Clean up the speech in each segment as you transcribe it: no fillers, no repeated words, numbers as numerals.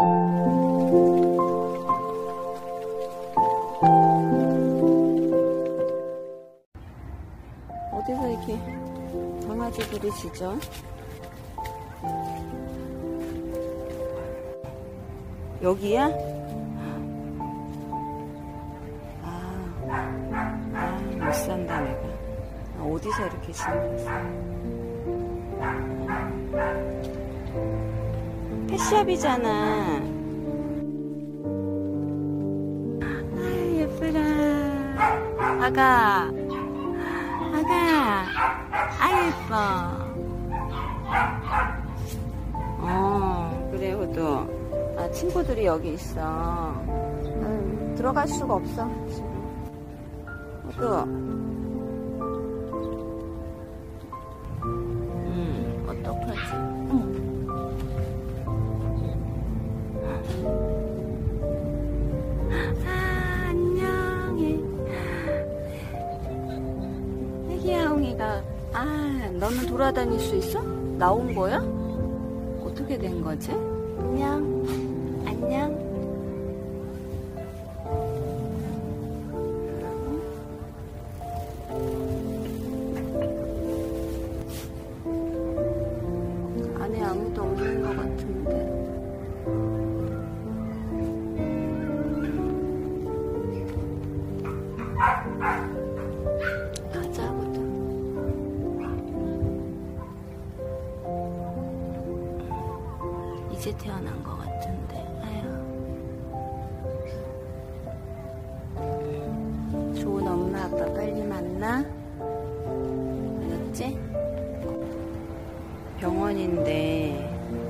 어디서 이렇게 강아지들이 짖어? 여기야? 못 산다 내가. 어디서 이렇게 짖는 거야? 펫샵이잖아. 아유 예쁘다. 아가 아유 예뻐. 그래 호두. 친구들이 여기 있어. 들어갈 수가 없어 지금. 호두. 어떡하지? 안녕해. 애기야옹이가. 너는 돌아다닐 수 있어? 나온 거야? 어떻게 된 거지? 안녕. 안에 아무도 없는 것 같은데. 가자보다. 이제 태어난 것 같은데. 아휴. 좋은 엄마 아빠 빨리 만나. 알았지? 병원인데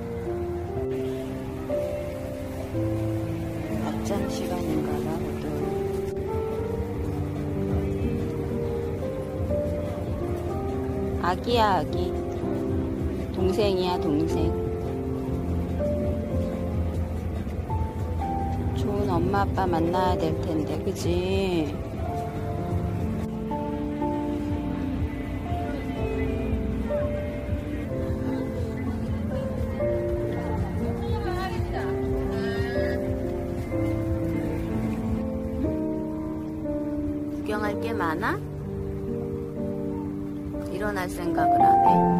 낮잠 시간인가 봐. 모두 아기야 아기. 동생이야 동생. 좋은 엄마 아빠 만나야 될 텐데 그치? 구경할 게 많아? 일어날 생각을 안 해?